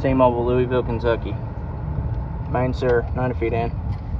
T-Mobile, Louisville, Kentucky. Main sewer, 90 feet in.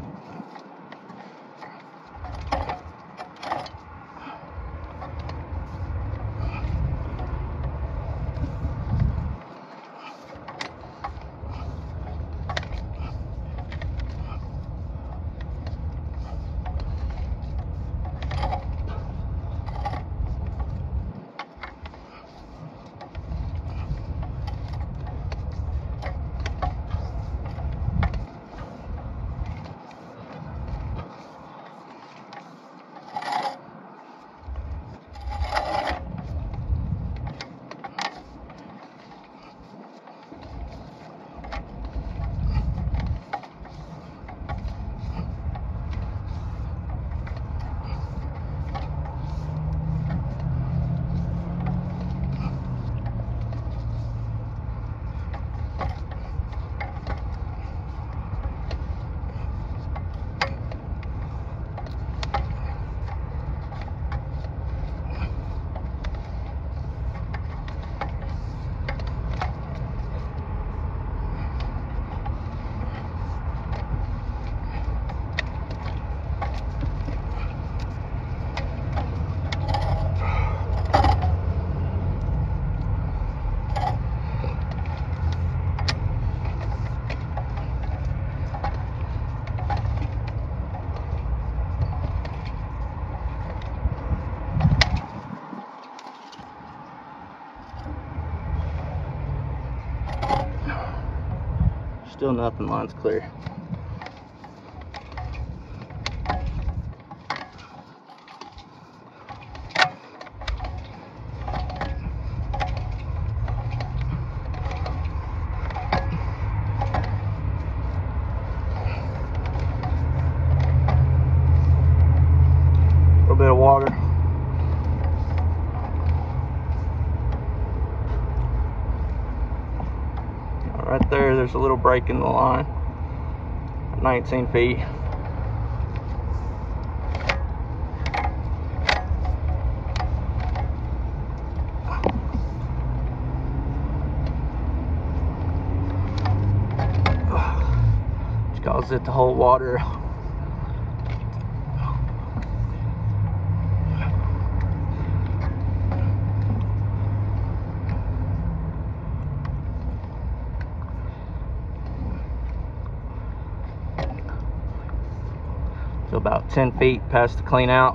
Still nothing, line's clear. A little bit of water. Right there's a little break in the line, 19 feet. Which causes it to hold water. So about 10 feet past the clean out.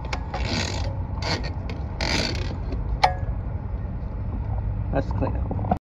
That's the clean out.